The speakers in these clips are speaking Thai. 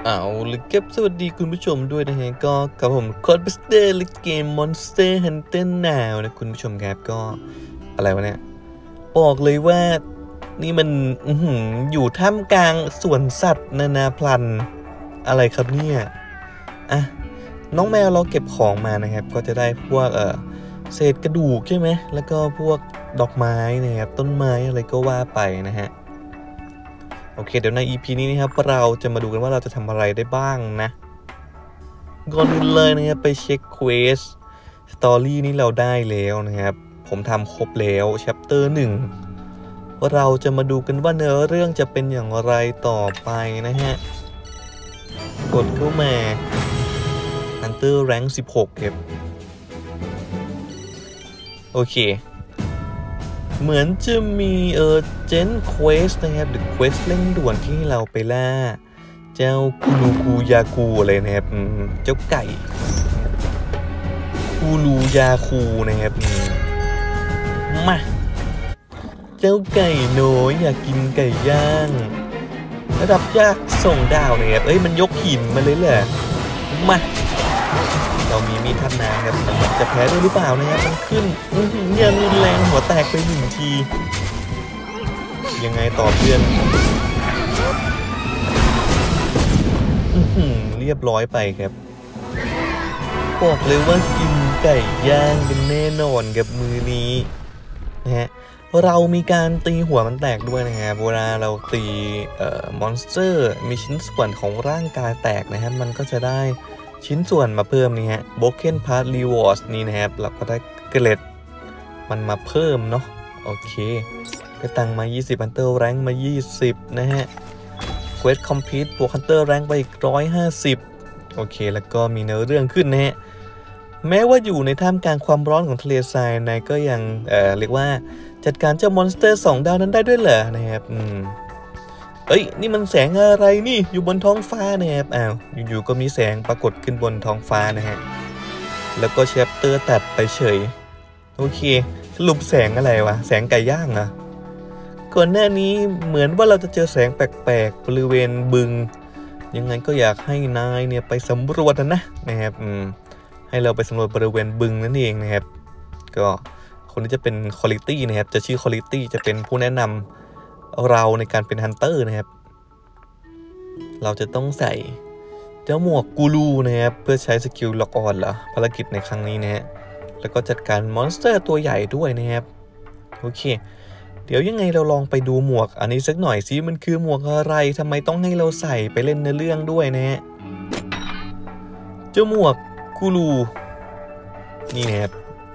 เอาเลยครับสวัสดีคุณผู้ชมด้วยนะฮะก็กับผมคอร์ดบัสเตอร์และเกม Monster Hunter Now นะคุณผู้ชมครับก็อะไรวะเนี่ยบอกเลยว่านี่มันอยู่ท่ามกลางสวนสัตว์นานาพันธุ์อะไรครับเนี่ยอ่ะน้องแมวเราเก็บของมานะครับก็จะได้พวกเศษกระดูกใช่ไหมแล้วก็พวกดอกไม้นะครับต้นไม้อะไรก็ว่าไปนะฮะโอเคเดี๋ยวใน EP นี้นะครับเราจะมาดูกันว่าเราจะทำอะไรได้บ้างนะก่อนอื่นเลยนะครับไปเช็คเควสสตอรี่นี้เราได้แล้วนะครับผมทำครบแล้วแชปเตอร์1เราจะมาดูกันว่าเนื้อเรื่องจะเป็นอย่างไรต่อไปนะฮะกดเข้ามา Hunter Rank 16ครับโอเคเหมือนจะมีเจนเควสนะครับหรือเควสเร่งด่วนที่เราไปล่าเจ้าคูลูกูยากูอะไรนะครับเจ้าไก่คูลูยาคูนะครับมาเจ้าไก่น้อยอยากกินไก่ย่างระดับยากส่งดาวนะครับมันยกหินมาเลยแหละมาเรามีมีดทัดนาครับมันจะแพ้ได้หรือเปล่านะครับมันขึ้นยังรุนแรงหัวแตกไป1 ทียังไงต่อเพื่อนเรียบร้อยไปครับบอกเลยว่ากินไก่ย่างเป็นแน่นอนกับมือนี้นะฮะเรามีการตีหัวมันแตกด้วยนะครับเวลาเราตีมอนสเตอร์มีชิ้นส่วนของร่างกายแตกนะครับมันก็จะได้ชิ้นส่วนมาเพิ่มนี่ฮะ Broken Part Rewards นี่นะครับเราก็ได้เกล็ดมันมาเพิ่มเนาะโอเคได้ตังมา20 Hunter Rank มา20นะฮะ Quest Complete บวก Hunter Rank ไปอีก150โอเคแล้วก็มีเนื้อเรื่องขึ้นนะฮะแม้ว่าอยู่ในท่ามกลางความร้อนของทะเลทรายนายก็ยังเรียกว่าจัดการเจ้ามอนสเตอร์2 ดาวนั้นได้ด้วยเหรอนะครับนี่มันแสงอะไรนี่อยู่บนท้องฟ้านะครับอยู่ๆก็มีแสงปรากฏขึ้นบนท้องฟ้านะฮะแล้วก็แชปเตอร์ตัดไปเฉยโอเคสรุปแสงอะไรวะแสงไก่ย่างอะก่อนหน้านี้เหมือนว่าเราจะเจอแสงแปลกๆบริเวณบึงยังไงก็อยากให้นายเนี่ยไปสำรวจนะครับให้เราไปสำรวจบริเวณบึงนั่นเองนะครับก็คนนี้จะเป็นควอลิตี้นะครับจะชื่อควอลิตี้จะเป็นผู้แนะนำเราในการเป็นฮันเตอร์นะครับเราจะต้องใส่เจ้าหมวกกูรูนะครับเพื่อใช้สกิลล็อกออนเหรอภารกิจในครั้งนี้นะฮะแล้วก็จัดการมอนสเตอร์ตัวใหญ่ด้วยนะครับโอเคเดี๋ยวยังไงเราลองไปดูหมวกอันนี้สักหน่อยสิมันคือหมวกอะไรทำไมต้องให้เราใส่ไปเล่นในเรื่องด้วยนะฮะเจ้าหมวกกูรูนี่นะครับ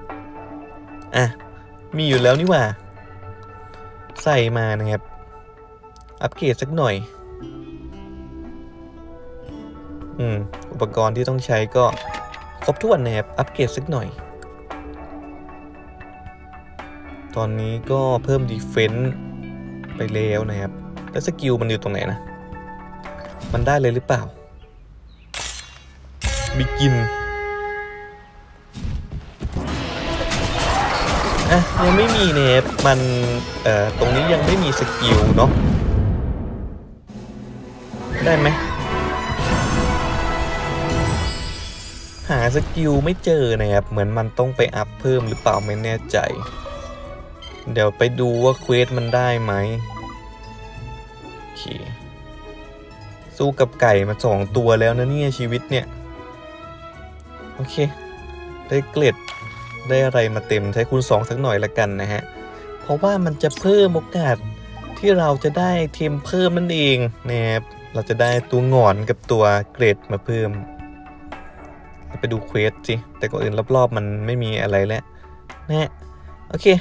มีอยู่แล้วนี่หว่าใส่มานะครับอัปเกรดสักหน่อยอุปกรณ์ที่ต้องใช้ก็ครบถ้วนนะครับอัปเกรดสักหน่อยตอนนี้ก็เพิ่มดีเฟนส์ไปแล้วนะครับแล้วสกิลมันอยู่ตรงไหนนะมันได้เลยหรือเปล่าบิกินยังไม่มีนะครับมันตรงนี้ยังไม่มีสกิลเนาะได้ไหมหาสกิลไม่เจอนะครับเหมือนมันต้องไปอัพเพิ่มหรือเปล่าไม่แน่ใจเดี๋ยวไปดูว่าเควสมันได้ไหมโอเคสู้กับไก่มา2 ตัวแล้วนะเนี่ยชีวิตเนี่ยโอเคได้เกล็ดได้อะไรมาเต็มใช้คูณ2สักหน่อยละกันนะฮะเพราะว่ามันจะเพิ่มโอกาสที่เราจะได้เทมเพิ่มนั่นเองนะครับเราจะได้ตัวหงอนกับตัวเกรดมาเพิ่มไปดูเควสสิแต่ก่อนอื่นรอบๆมันไม่มีอะไรแล้วนะโอเค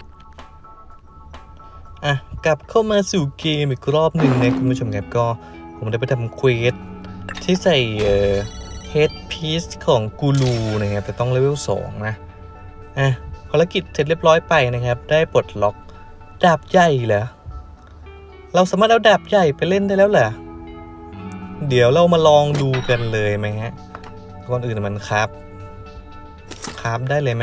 กลับเข้ามาสู่เกมอีกรอบหนึ่งนะคุณผู้ชมครับก็ผมได้ไปทำเควสที่ใส่เฮดพีซของกูรูนะครับแต่ต้องเลเวล2นะภารกิจเสร็จเรียบร้อยไปนะครับได้ปลดล็อกดาบใหญ่เหรอเราสามารถเอาดาบใหญ่ไปเล่นได้แล้วเหรอเดี๋ยวเรามาลองดูกันเลยไหมฮะก่อนอื่นมันคราฟได้เลยไหม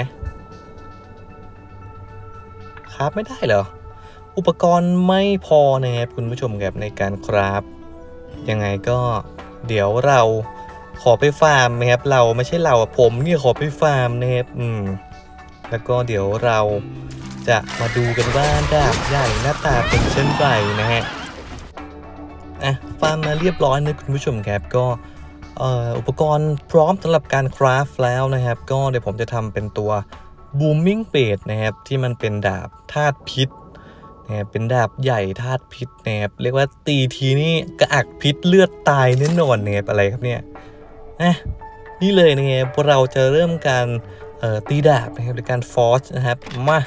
คราฟไม่ได้เหรออุปกรณ์ไม่พอนะครับคุณผู้ชมครับในการคราฟยังไงก็เดี๋ยวเราขอไปฟาร์มนะครับเราไม่ใช่เราผมเนี่ยขอไปฟาร์มนะครับแล้วก็เดี๋ยวเราจะมาดูกันว่าดาบใหญ่หน้าตาเป็นเช่นไรนะฮะฟาร์มมาเรียบร้อยนะคุณผู้ชมครับก็อุปกรณ์พร้อมสำหรับการคราฟแล้วนะครับก็เดี๋ยวผมจะทำเป็นตัว Booming Blade นะครับที่มันเป็นดาบธาตุพิษนะครับเป็นดาบใหญ่ธาตุพิษนะครับเรียกว่าตีทีนี่กระอักพิษเลือดตายแน่นอนนะครับอะไรครับเนี่ยนี่เลยนะครับเราจะเริ่มการตีดาบนะครับโดยการฟอร์สนะครับมา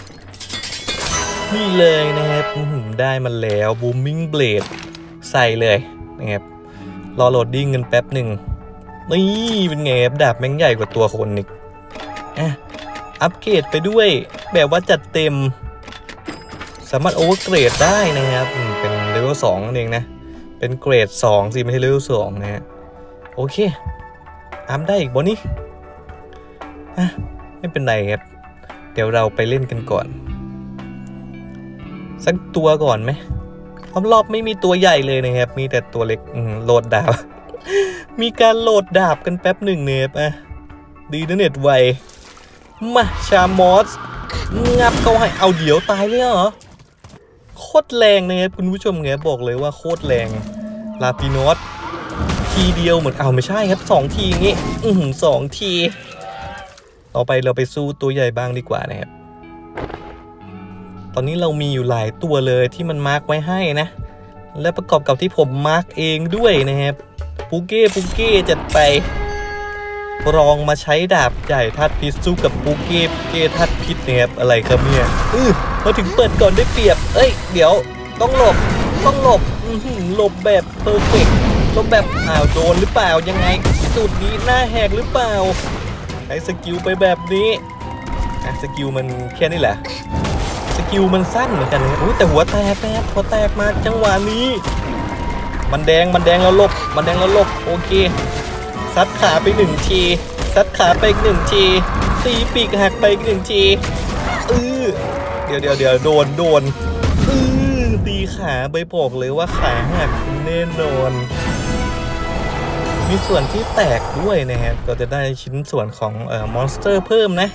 นี่เลยนะครับได้มาแล้ว Booming Blade ใส่เลยนะครับรอโหลดดิ้งกันแป๊บหนึ่งนี่เป็นไงครับดาบแม่งใหญ่กว่าตัวคนอีกอัปเกรดไปด้วยแบบว่าจัดเต็มสามารถโอเวอร์เกรดได้นะครับเป็นเลเวล2นั่นเองนะเป็นเกรด2สิไม่ใช่เลเวล2นะฮะโอเคอัพได้อีกบนนี้ไม่เป็นไรครับเดี๋ยวเราไปเล่นกันก่อนสักตัวก่อนไหมรอบไม่มีตัวใหญ่เลยนะครับมีแต่ตัวเล็กโหลดดาบ มีการโหลดดาบกันแป๊บหนึ่งเนี่ยดีนะเน็ตไวมาชามอสงับเขาให้เอาเดี๋ยวตายเลยเหรอโคตรแรงนะครับคุณผู้ชมไงบอกเลยว่าโคตรแรงลาปิโนสทีเดียวเหมือนไม่ใช่ครับ2ทีงี้2ทีต่อไปเราไปสู้ตัวใหญ่บ้างดีกว่านะครับตอนนี้เรามีอยู่หลายตัวเลยที่มันมาร์กไว้ให้นะและประกอบกับที่ผมมาร์กเองด้วยนะครับปูเก้จัดไปลองมาใช้ดาบใหญ่ธาตุพิษสู้กับปูเก้ธาตุพิษนะครับอะไรครับเนี่ยมาถึงเปิดก่อนได้เปรียบเดี๋ยวต้องหลบหลบแบบเพอร์เฟกต์หลบแบบโดนหรือเปล่ายังไงสูตรนี้หน้าแหกหรือเปล่าใช้สกิลไปแบบนี้สกิลมันแค่นี้แหละสกิลมันสั้นเหมือนกันนะแต่หัวแตกนะครับหัวแตกมาจังหวะนี้มันแดงแล้วหลบโอเคซัดขาไป1ทีซัดขาไปอีก1ทีตีปีกหักไปอีก1ทีเดี๋ยวโดนตีขาไปบอกเลยว่าขาหักแน่นอนมีส่วนที่แตกด้วยนะครับก็จะได้ชิ้นส่วนของมอนสเตอร์เพิ่มนะ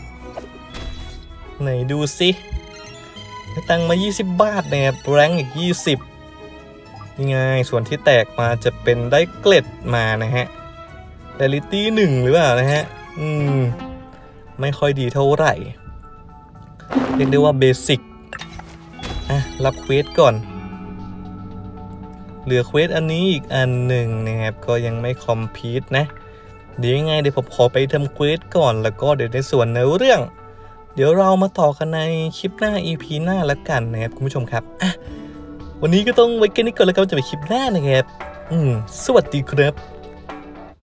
ไหนดูสิตังมา20 บาทนะครับแรงอีก20นี่ไงส่วนที่แตกมาจะเป็นได้เกล็ดมานะฮะเดลิตี้1หรือเปล่านะฮะไม่ค่อยดีเท่าไหร่เรียกได้ว่าเบสิกรับเควสก่อนเหลือเควสอันนี้อีกอันหนึ่งนะครับก็ยังไม่คอมพลีทนะเดี๋ยวยังไงเดี๋ยวผมขอไปทำเควสก่อนแล้วก็เดี๋ยวในส่วนในเรื่องเดี๋ยวเรามาต่อกันในคลิปหน้า EP หน้าละกันนะครับคุณผู้ชมครับวันนี้ก็ต้องไว้แค่นี้ก่อนแล้วกันจะไปคลิปหน้านะครับสวัสดีครับ